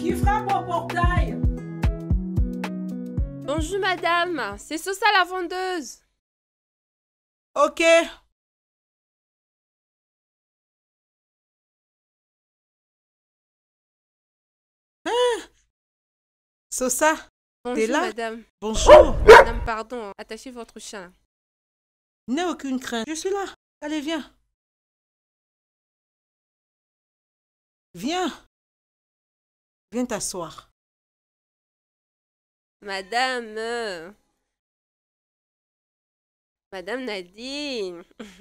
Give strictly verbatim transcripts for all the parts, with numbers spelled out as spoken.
Qui frappe au portail? Bonjour madame, c'est Sosa la vendeuse. Ok. Hein? Sosa, t'es Bonjour là? madame. Bonjour. Madame, pardon, attachez votre chien. N'aie aucune crainte, je suis là. Allez, viens. Viens. Viens t'asseoir. Madame. euh, Madame Nadine.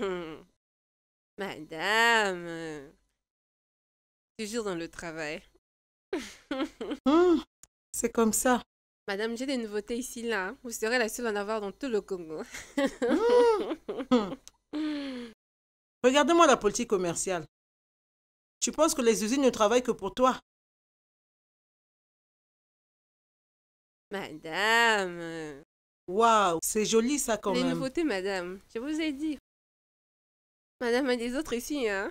Madame. euh, Toujours dans le travail. Hmm, c'est comme ça. Madame, j'ai des nouveautés ici, là. Vous serez la seule à en avoir dans tout le Congo. Hmm. Regarde-moi la politique commerciale. Tu penses que les usines ne travaillent que pour toi? Madame. euh, Waouh, c'est joli ça quand Les même. nouveautés, madame. Je vous ai dit. Madame a des autres ici, hein.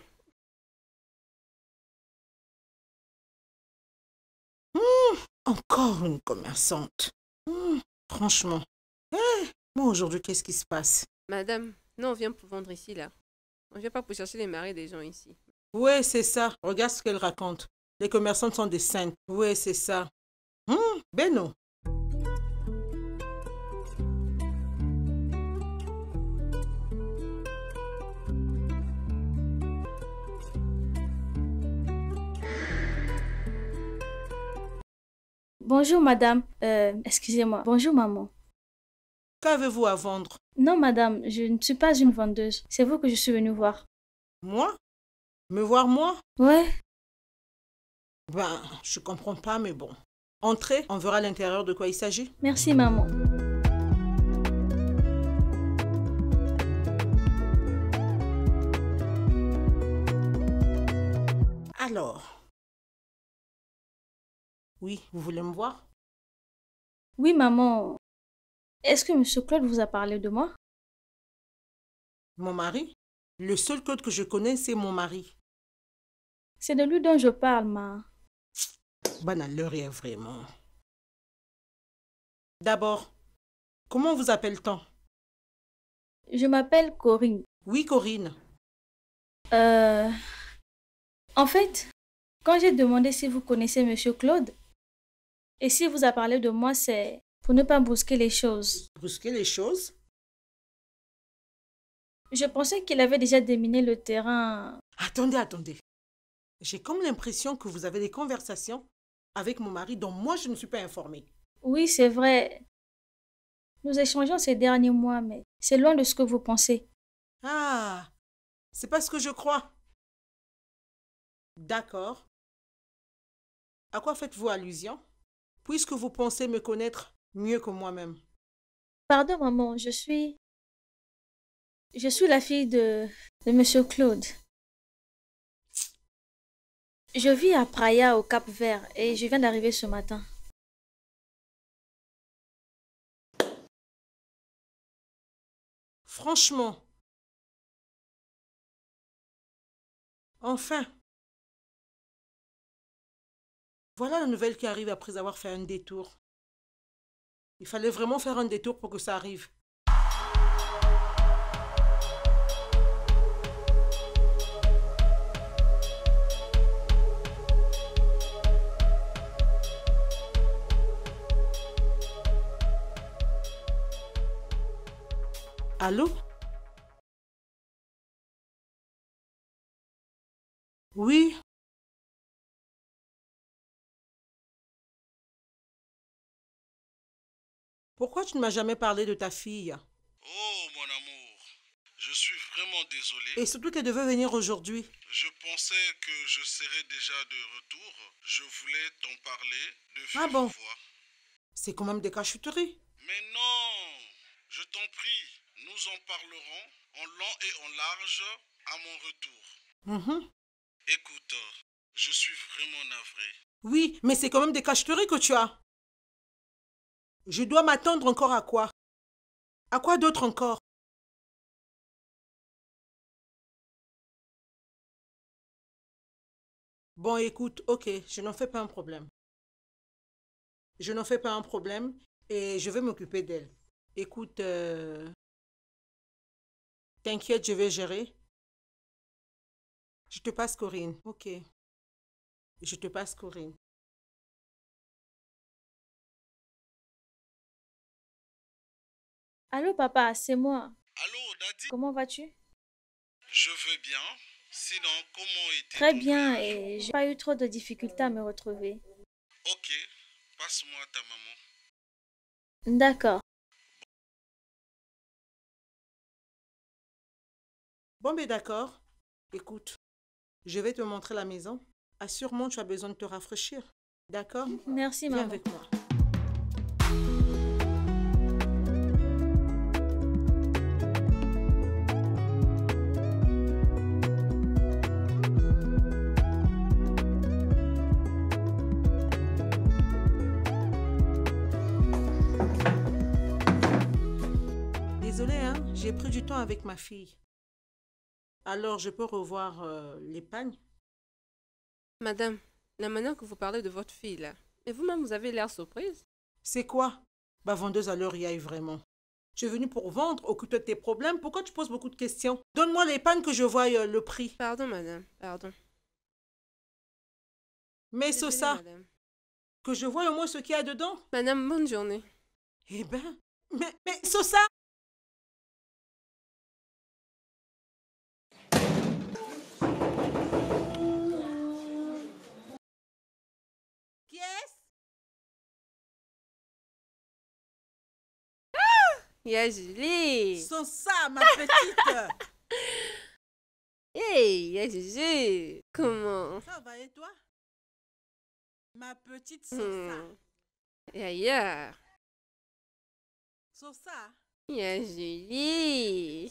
Hmm, encore une commerçante. Hmm, franchement. Eh, moi aujourd'hui, qu'est-ce qui se passe? Madame, nous on vient pour vendre ici, là. On vient pas pour chercher les maris des gens ici. Ouais, c'est ça. Regarde ce qu'elle raconte. Les commerçantes sont des saintes. Ouais, c'est ça. Hmm, ben non. Bonjour madame, Euh, excusez-moi. Bonjour maman. Qu'avez-vous à vendre? Non madame, je ne suis pas une vendeuse. C'est vous que je suis venue voir. Moi? Me voir moi? Ouais, Ben, je comprends pas, mais bon. Entrez, on verra à l'intérieur de quoi il s'agit. merci maman. Alors. Oui, vous voulez me voir? Oui maman, est-ce que monsieur Claude vous a parlé de moi? Mon mari? Le seul code que je connais, c'est mon mari. C'est de lui dont je parle, ma. Ben, à l'heure est vraiment. D'abord, comment vous appelle-t-on? Je m'appelle Corinne. Oui, Corinne. Euh, en fait, quand j'ai demandé si vous connaissez monsieur Claude et s'il vous a parlé de moi, c'est pour ne pas brusquer les choses. Brusquer les choses? Je pensais qu'il avait déjà déminé le terrain. Attendez, attendez. J'ai comme l'impression que vous avez des conversations avec mon mari dont moi je ne suis pas informée. Oui, c'est vrai. Nous échangeons ces derniers mois, mais c'est loin de ce que vous pensez. Ah, c'est pas ce que je crois. D'accord. À quoi faites-vous allusion? Puisque vous pensez me connaître mieux que moi-même. Pardon, maman, je suis... Je suis la fille de, de monsieur Claude. Je vis à Praia, au Cap-Vert, et je viens d'arriver ce matin. Franchement. Enfin. Voilà la nouvelle qui arrive après avoir fait un détour. Il fallait vraiment faire un détour pour que ça arrive. Allô? Oui? Pourquoi tu ne m'as jamais parlé de ta fille? Oh, mon amour, je suis vraiment désolé. Et surtout qu'elle devait venir aujourd'hui. Je pensais que je serais déjà de retour. Je voulais t'en parler de Ah vive bon? voix. C'est quand même des cachuteries. Mais non, je t'en prie, nous en parlerons en long et en large à mon retour. Mhm. Écoute, je suis vraiment navré. Oui, mais c'est quand même des cacheteries que tu as. Je dois m'attendre encore à quoi? À quoi d'autre encore? Bon, écoute, ok, je n'en fais pas un problème. Je n'en fais pas un problème et je vais m'occuper d'elle. Écoute, euh, t'inquiète, je vais gérer. Je te passe Corinne. Ok. Je te passe Corinne. Allô, papa, c'est moi. Allô, Daddy? Comment vas-tu? Je veux bien. Sinon, comment était Très ton bien voyage? et j'ai pas eu trop de difficultés à me retrouver. Ok, passe-moi ta maman. D'accord. Bon, mais d'accord. Écoute, je vais te montrer la maison. Assure-moi, tu as besoin de te rafraîchir. D'accord? Merci, Viens maman. avec moi. Désolée, hein, j'ai pris du temps avec ma fille. Alors, je peux revoir euh, l'épargne? Madame, la manière que vous parlez de votre fille là, et vous-même vous avez l'air surprise. C'est quoi? Bah, vendeuse à l'heure, y aille vraiment. Tu es venue pour vendre, occuper de tes problèmes. Pourquoi tu poses beaucoup de questions? Donne-moi l'épargne que je voie euh, le prix. Pardon madame, pardon. Mais Désolée, c'est ça, madame. que je voie au moins ce qu'il y a dedans. Madame, bonne journée. Eh ben, mais, mais Sosa! Qui est-ce? Yeah, Julie. Sosa, ma petite! Hey, yeah, Julie. Comment? Ça va et toi? Ma petite Sosa. Hmm. Yeah, yeah. Sosa, Yeah, Julie.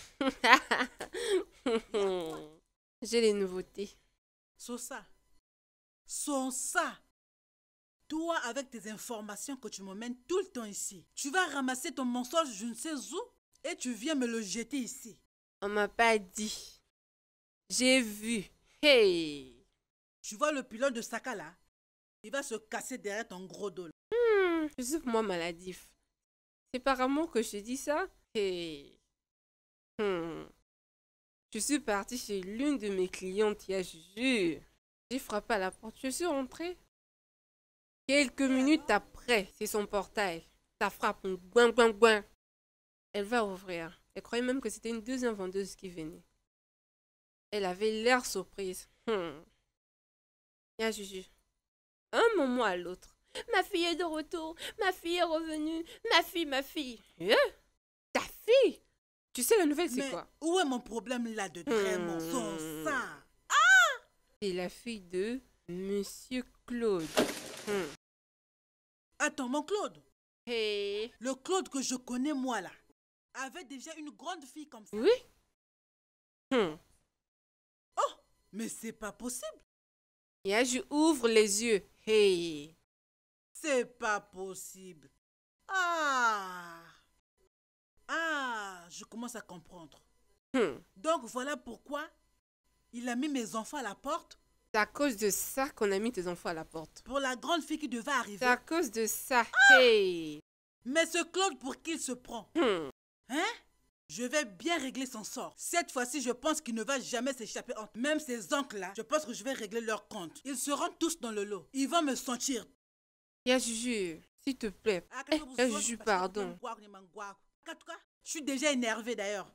J'ai les nouveautés. Sosa, Sosa, toi avec tes informations que tu m'emmènes tout le temps ici, tu vas ramasser ton mensonge je ne sais où et tu viens me le jeter ici. On m'a pas dit. J'ai vu. Hey. Tu vois le pilote de Saka là? Il va se casser derrière ton gros dos. là. Hmm, je suis pour moi maladif. C'est par amour que je dis ça. Hey. Hmm. Je suis partie chez l'une de mes clientes hier, je jure. J'ai frappé à la porte. Je suis rentrée. Quelques minutes après, c'est son portail. Ça frappe. Gouin, gouin, gouin. Elle va ouvrir. Elle croyait même que c'était une deuxième vendeuse qui venait. Elle avait l'air surprise. Hmm. Bien, je jure. Un moment à l'autre. Ma fille est de retour. Ma fille est revenue. Ma fille, ma fille. Eh? Ta fille? Tu sais, la nouvelle, c'est Mais quoi? où est mon problème là de vraiment? Hmm. Sosa, C'est la fille de Monsieur Claude. Hmm. attends mon Claude, Hey. le Claude que je connais moi là, avait déjà une grande fille comme ça. Oui? Hmm. Oh, mais c'est pas possible. Et là, je ouvre les yeux. Hey. C'est pas possible. Ah, ah, je commence à comprendre. Hmm. Donc voilà pourquoi il a mis mes enfants à la porte C'est à cause de ça qu'on a mis tes enfants à la porte. pour la grande fille qui devait arriver. C'est à cause de ça. Hey. Mais ce Claude pour qui il se prend? Hmm. Hein? Je vais bien régler son sort. Cette fois-ci, je pense qu'il ne va jamais s'échapper entre même ses oncles-là. Je pense que je vais régler leur compte. Ils seront tous dans le lot. Ils vont me sentir. Ya Juju, s'il te plaît. Eh, Ya Juju, pardon. En tout cas, je suis déjà énervée d'ailleurs.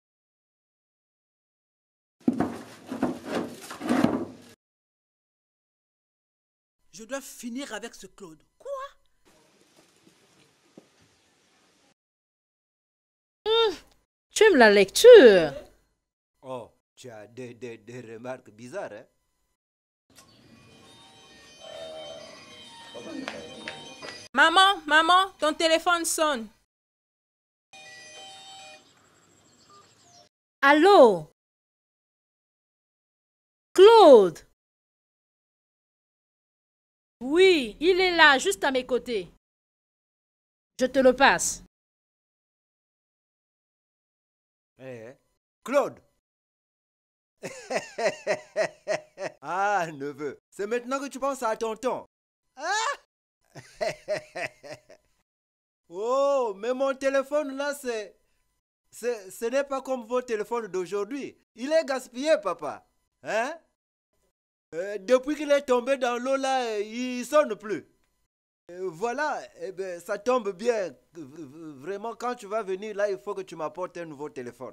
Je dois finir avec ce Claude. Quoi? Tu aimes la lecture? Oh, tu as des, des, des remarques bizarres, hein? Maman, maman, ton téléphone sonne. Allô? Claude? Oui, il est là, juste à mes côtés. Je te le passe. Eh, Claude! Ah, neveu, c'est maintenant que tu penses à tonton. Ah! Oh, mais mon téléphone là, c'est... c'est- Ce n'est pas comme vos téléphones d'aujourd'hui. Il est gaspillé, papa. Hein? Euh, depuis qu'il est tombé dans l'eau là, euh, il sonne plus. Euh, voilà, eh ben, ça tombe bien. V- Vraiment, quand tu vas venir là, il faut que tu m'apportes un nouveau téléphone.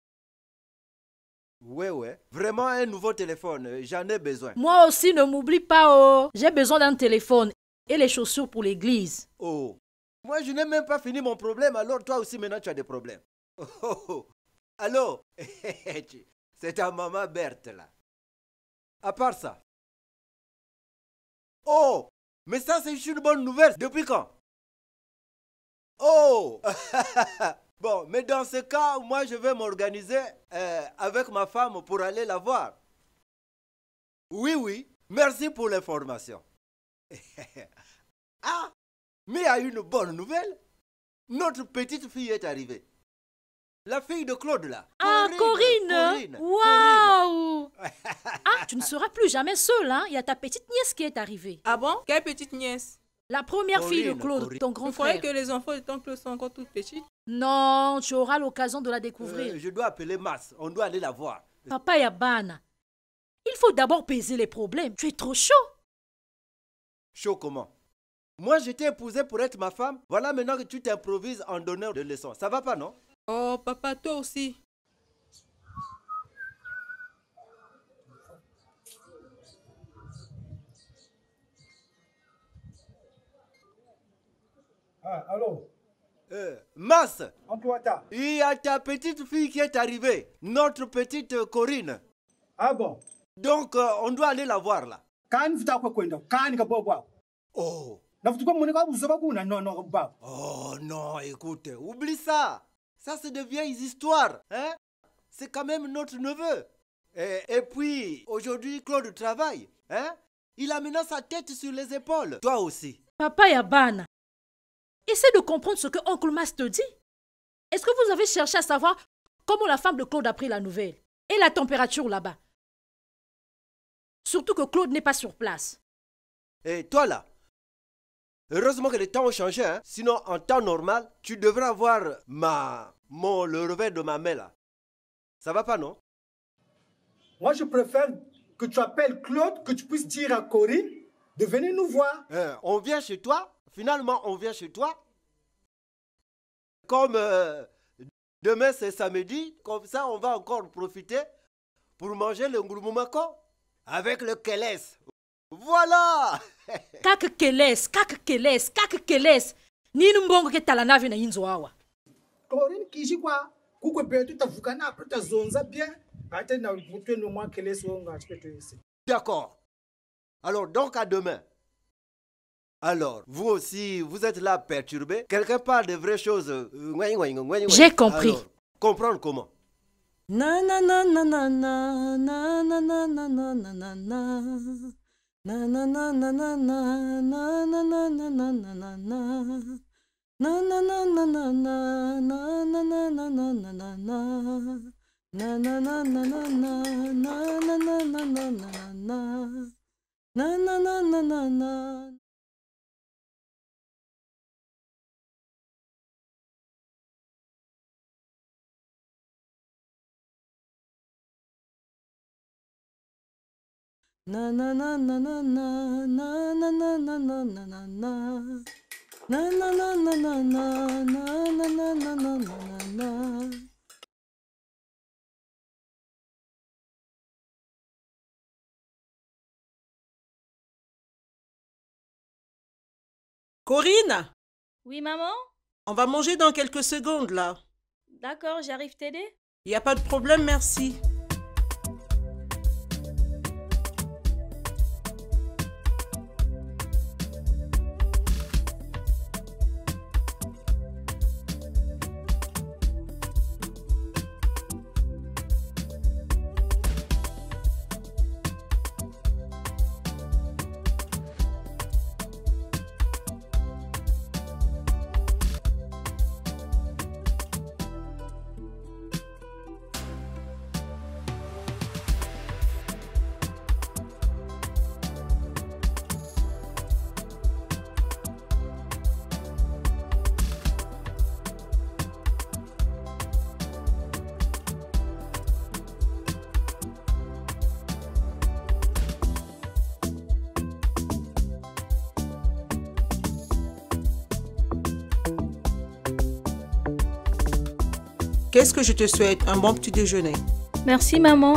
Ouais, ouais. Vraiment un nouveau téléphone. euh, J'en ai besoin. Moi aussi, ne m'oublie pas, oh. J'ai besoin d'un téléphone et les chaussures pour l'église. Oh. Moi, je n'ai même pas fini mon problème. Alors, toi aussi, maintenant, tu as des problèmes. Oh, oh, oh. Allô? Tu- C'est ta maman Berthe, là. À part ça. Oh! Mais ça, c'est une bonne nouvelle. Depuis quand? Oh! Bon, mais dans ce cas, moi, je vais m'organiser euh, avec ma femme pour aller la voir. Oui, oui. Merci pour l'information. Ah! Mais il y a une bonne nouvelle. Notre petite fille est arrivée. La fille de Claude, là. Ah, Corinne! Corinne, Waouh! Ah, tu ne seras plus jamais seule, hein? Il y a ta petite nièce qui est arrivée. Ah bon? Quelle petite nièce? La première fille de Corinne, Claude, Corinne. ton grand Vous croyez frère. que les enfants de ton Claude sont encore toutes petites? Non, tu auras l'occasion de la découvrir. Euh, je dois appeler Mars. On doit aller la voir. Papa Yabana, il faut d'abord peser les problèmes. Tu es trop chaud. Chaud comment? Moi, je t'ai épousé pour être ma femme. Voilà maintenant que tu t'improvises en donneur de leçons. Ça va pas, non? Oh, papa, toi aussi. Ah, allô? Euh, Mars, Antoata. il y a ta petite fille qui est arrivée. Notre petite euh, Corinne. Ah bon? Donc, euh, on doit aller la voir, là. Kani futa kwa kwenda. Kani kabwa. Oh. Na futa kwa mweneka buzoba kuna no no ba. Oh non, écoute, oublie ça. Ça, c'est de vieilles histoires. Hein? C'est quand même notre neveu. Et, et puis, aujourd'hui, Claude travaille. Hein? Il a maintenant sa tête sur les épaules. Toi aussi. Papa Yabana, essaie de comprendre ce que Oncle Mas te dit. Est-ce que vous avez cherché à savoir comment la femme de Claude a pris la nouvelle? Et la température là-bas? Surtout que Claude n'est pas sur place. Et toi, là. Heureusement que les temps ont changé. Hein? Sinon, en temps normal, tu devrais avoir ma... mon... le revers de ma main, là. Ça va pas, non? Moi, je préfère que tu appelles Claude, que tu puisses dire à Corinne de venir nous voir. Euh, on vient chez toi. Finalement, on vient chez toi. Comme euh, demain, c'est samedi. Comme ça, on va encore profiter pour manger le ngurumumako avec le keles. Voilà! Kak keles, kak keles, kak keles. Nini mbongo ke talanavi na inzo awa. Corinne kishi kwa kukwe betu tavukana après ta zonza bien. Ate na mutwe no mwa kelesi wonga achiketo yese. D'accord. Alors, donc à demain. Alors, vous aussi, vous êtes là perturbé. Quelqu'un parle de vraies choses. J'ai compris. Alors, comprendre comment? Na na na na na na na na na na na na na na. Na na na na na na na na na na na na na na. Na na na na na na na na na na na na na na. Na na na na na na na na na na na na na. Na na na na na na. Na na na na na na na na na na na na na na. Na na na na na na na na na na na na na. Corinne, Oui, maman? on va manger dans quelques secondes là. D'accord, j'arrive t'aider? Il n'y a pas de problème, merci. Qu'est-ce que je te souhaite? Un bon petit déjeuner. Merci, maman.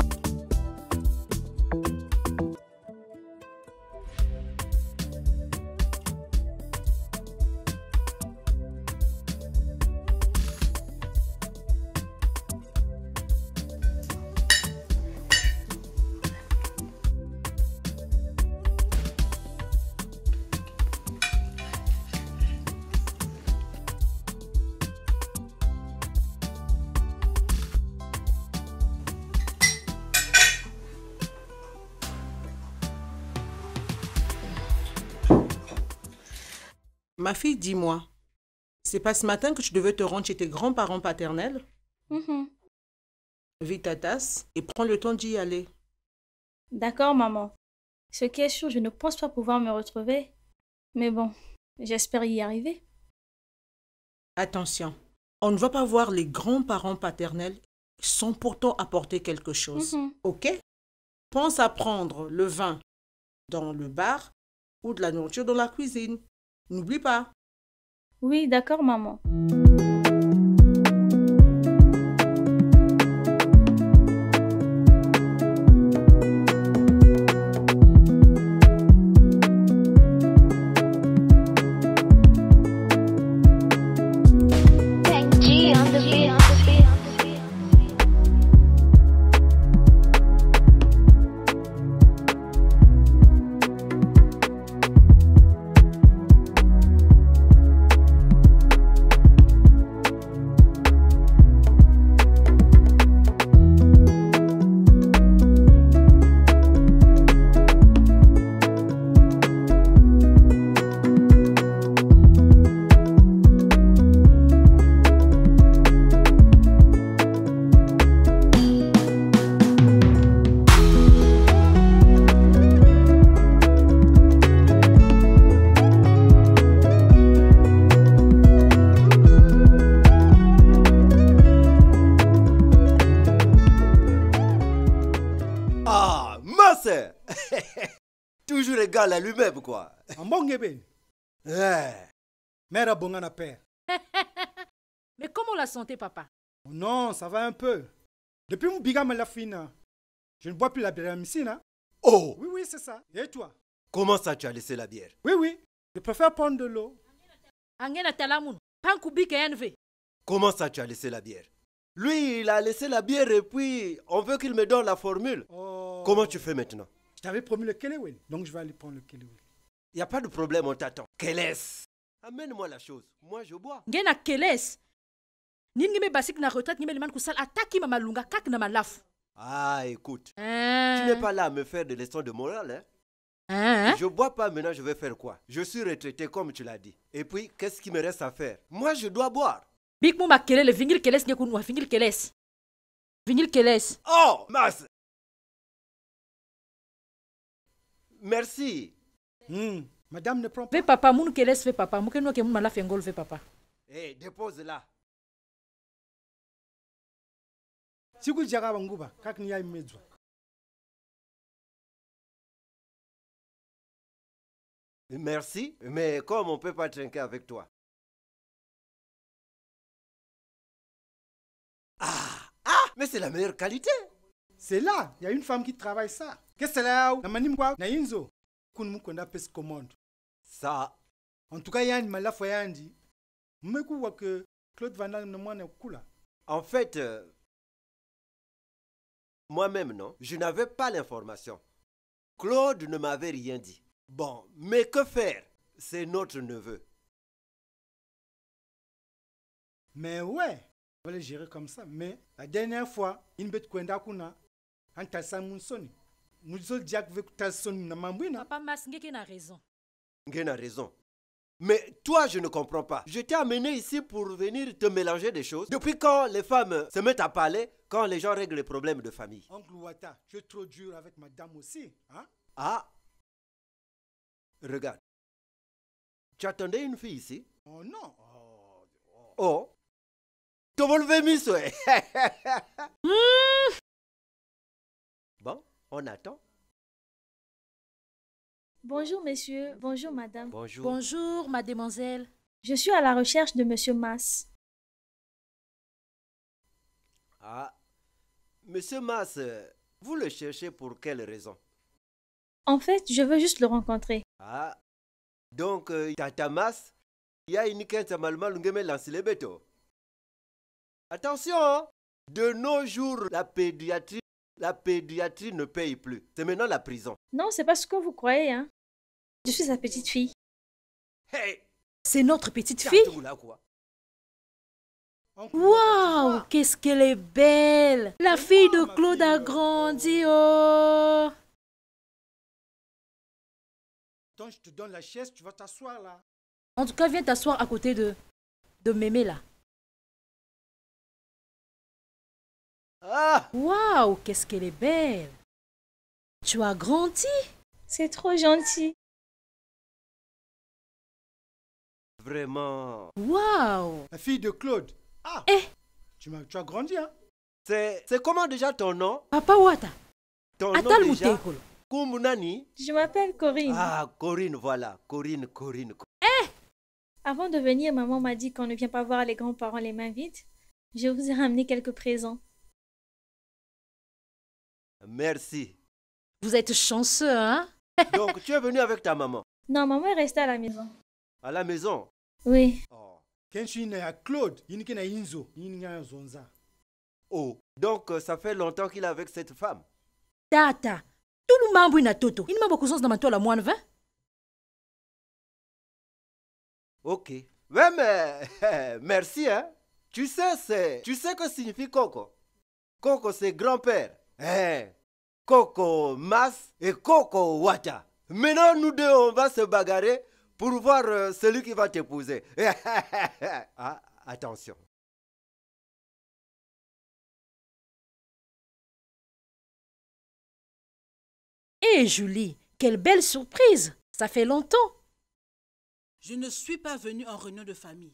Ma fille, dis-moi, c'est pas ce matin que tu devais te rendre chez tes grands-parents paternels? Mhm. Vite ta tasse et prends le temps d'y aller. D'accord, maman. Ce qui est sûr, je ne pense pas pouvoir me retrouver. Mais bon, j'espère y arriver. Attention, on ne va pas voir les grands-parents paternels sans pourtant apporter quelque chose. Mhm. Ok? Pense à prendre le vin dans le bar ou de la nourriture dans la cuisine. N'oublie pas. Oui, d'accord, maman. Toujours égal à lui-même, quoi. En bon guébé. Eh. Mère Bongana père. Mais comment la santé, papa? Oh non, ça va un peu. Depuis mon bigame la fine, je ne bois plus la bière ici, hein? Oh! Oui, oui, c'est ça. Et toi? Comment ça, tu as laissé la bière? Oui, oui. Je préfère prendre de l'eau. Angena talamun. Pankubi kayanve. Comment ça, tu as laissé la bière? Lui, il a laissé la bière et puis on veut qu'il me donne la formule. Oh. Comment tu fais maintenant? Je t'avais promis le Kelewel, donc je vais aller prendre le Kelewel. Il n'y a pas de problème, on t'attend. Quelle est-ce? Amène-moi la chose. Moi, je bois. Ngena keles. Ningime basik na retraite ngime liman kusal ataki mama lunga kak na malaf. Ah, écoute. Hein? Tu n'es pas là à me faire de leçons de morale, hein? Hein? Je bois pas, maintenant je vais faire quoi? Je suis retraité comme tu l'as dit. Et puis, qu'est-ce qui me reste à faire? Moi, je dois boire. Big muma kele le vingil keles ngekun wa vingil keles. Vingil keles. Oh, mas! Merci. Hmm. Madame ne prend pas. Ve papa, moun keles ve papa. Mouke nou ke moun malaf engol ve papa. Eh, dépose là. Si vous dites Banguba, quand il y a une maison. Merci, mais comme on ne peut pas trinquer avec toi. Ah, ah, mais c'est la meilleure qualité. C'est là, il y a une femme qui travaille ça. Qu'est-ce que c'est là? Namani mwa na inzo. Kun mukonda pes commande. Ça. En tout cas, il y a une malaf yandi. Mmeku wa que Claude Van Damme ne mwa na kula. En fait, euh, moi-même, non, je n'avais pas l'information. Claude ne m'avait rien dit. Bon, mais que faire? C'est notre neveu. Mais ouais, on va le gérer comme ça. Mais la dernière fois, une bête kwenda kuna, un tassan mounsoni. Nous autres diak veut tasson na mambouina. Papa Mas ngeke na raison. Nguyen a raison. Mais toi, je ne comprends pas. Je t'ai amené ici pour venir te mélanger des choses. Depuis quand les femmes se mettent à parler quand les gens règlent les problèmes de famille? Oncle Ouata, je suis trop dur avec madame aussi. Hein? Ah, regarde. Tu attendais une fille ici? Oh non. Oh. Oh. Oh. Te volver mis, ouais. Bon, on attend. Bonjour, messieurs. Bonjour, madame. Bonjour. Bonjour, mademoiselle. Je suis à la recherche de monsieur Mas. Ah, Monsieur Mas, vous le cherchez pour quelle raison? En fait, je veux juste le rencontrer. Ah, donc, euh, Tata Mas, il y a une quinte malma l'ungeme lance les bétos. Attention, hein? De nos jours, la pédiatrie, la pédiatrie ne paye plus. C'est maintenant la prison. Non, c'est pas ce que vous croyez, hein. Je suis sa petite fille. Hey! C'est notre petite fille? Là, quoi? Waouh, qu'est-ce qu'elle est belle! La fille de Claude a grandi, oh! Donc, je te donne la chaise, tu vas t'asseoir là. En tout cas, viens t'asseoir à côté de, de Mémé là. Ah! Waouh, qu'est-ce qu'elle est belle! Tu as grandi? C'est trop gentil. Vraiment. Waouh! La fille de Claude. Ah! Eh! Tu, m'as- tu as grandi, hein? C'est c'est comment déjà ton nom? Papa Wata, Ton Atal nom déjà? Moutekolo. Kumunani? Je m'appelle Corinne. Ah, Corinne, voilà. Corinne, Corinne. Avant de venir, maman m'a dit qu'on ne vient pas voir les grands-parents les mains vides. Je vous ai ramené quelques présents. Merci. Vous êtes chanceux, hein? Donc, tu es venu avec ta maman Non, maman est restée à la maison. à la maison? Oui. Oh. Quand je suis né à Claude, il y a Inzo, il y a Zonza. Oh. Donc, euh, ça fait longtemps qu'il est avec cette femme. Tata, tout le monde na toto. Il m'a beaucoup de dans la moine vingt. Ok. Ouais, mais merci, hein. Tu sais, c'est, tu sais que signifie Coco? Coco, c'est grand-père. Eh. Coco Mas et Coco Wata. Maintenant, nous deux, on va se bagarrer pour voir euh, celui qui va t'épouser. Ah, attention. Eh Julie, quelle belle surprise! Ça fait longtemps. Je ne suis pas venue en réunion de famille.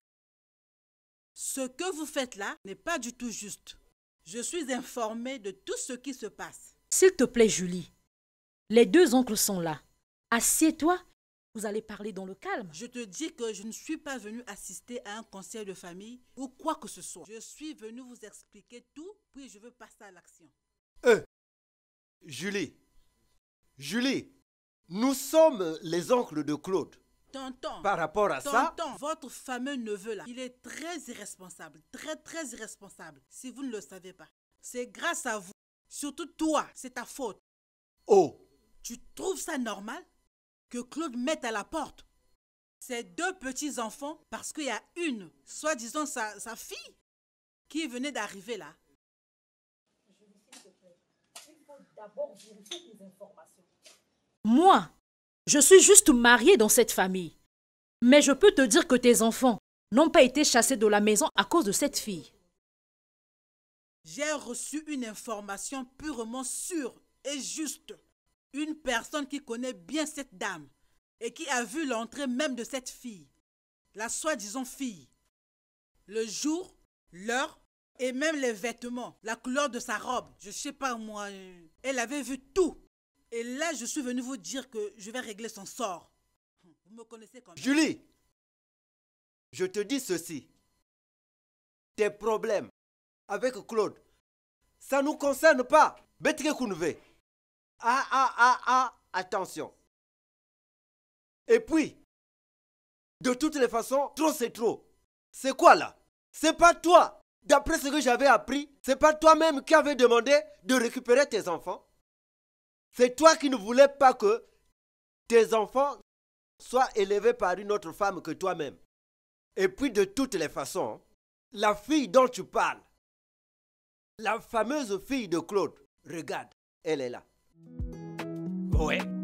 Ce que vous faites là n'est pas du tout juste. Je suis informée de tout ce qui se passe. S'il te plaît, Julie, les deux oncles sont là. Assieds-toi, vous allez parler dans le calme. Je te dis que je ne suis pas venue assister à un conseil de famille ou quoi que ce soit. Je suis venue vous expliquer tout, puis je veux passer à l'action. Euh, Julie, Julie, nous sommes les oncles de Claude. Tonton, Par rapport à ça, tonton, votre fameux neveu là, il est très irresponsable, très très irresponsable, si vous ne le savez pas. C'est grâce à vous, surtout toi, c'est ta faute. oh, Tu trouves ça normal que Claude mette à la porte ses deux petits-enfants parce qu'il y a une, soi-disant sa, sa fille, qui venait d'arriver là? Moi, je suis juste mariée dans cette famille. Mais je peux te dire que tes enfants n'ont pas été chassés de la maison à cause de cette fille. J'ai reçu une information purement sûre et juste. Une personne qui connaît bien cette dame et qui a vu l'entrée même de cette fille, la soi-disant fille. Le jour, l'heure et même les vêtements, la couleur de sa robe, je sais pas moi, euh, elle avait vu tout. Et là, je suis venue vous dire que je vais régler son sort. Vous me connaissez comme ça. Julie, je te dis ceci. Tes problèmes avec Claude, ça ne nous concerne pas. Betre Kounve. Ah, ah, ah, ah, attention. Et puis, de toutes les façons, trop c'est trop. C'est quoi là? C'est pas toi. D'après ce que j'avais appris, c'est pas toi-même qui avais demandé de récupérer tes enfants. C'est toi qui ne voulais pas que tes enfants soient élevés par une autre femme que toi-même. Et puis de toutes les façons, la fille dont tu parles, la fameuse fille de Claude, regarde, elle est là. Ouais.